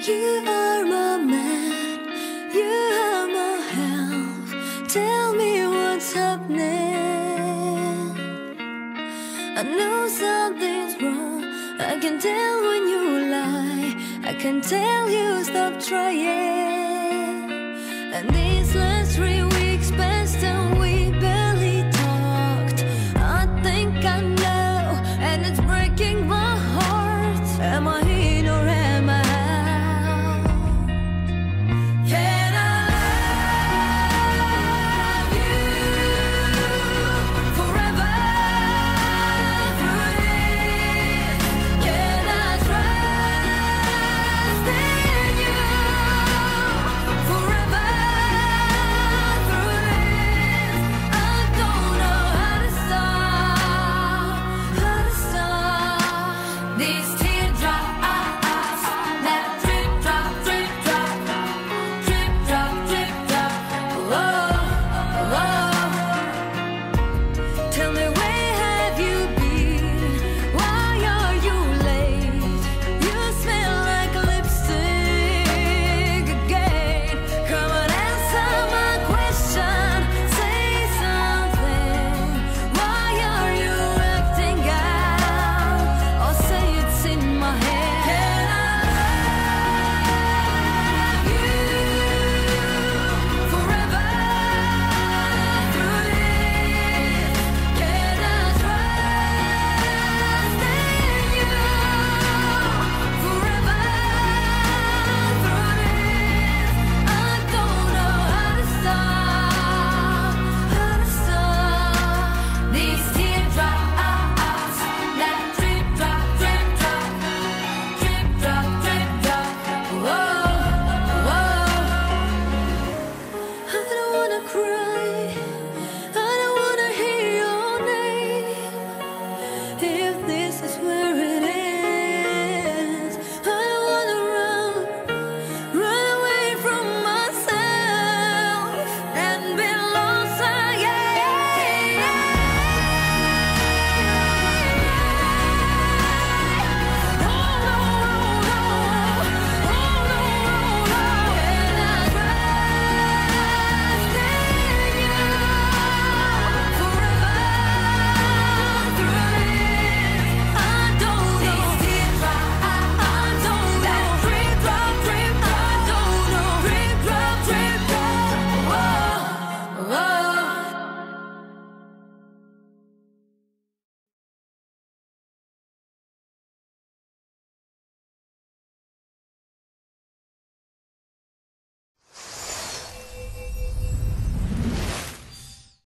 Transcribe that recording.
You are my man, you are my help. Tell me what's happening. I know something's wrong. I can tell when you lie. I can tell you stop trying. And these last 3 weeks passed and we barely talked. I think I know, and it's breaking my heart. Am I in or am I out? Can I love you forever through this? Can I trust in you forever through this? I don't know how to stop these tears.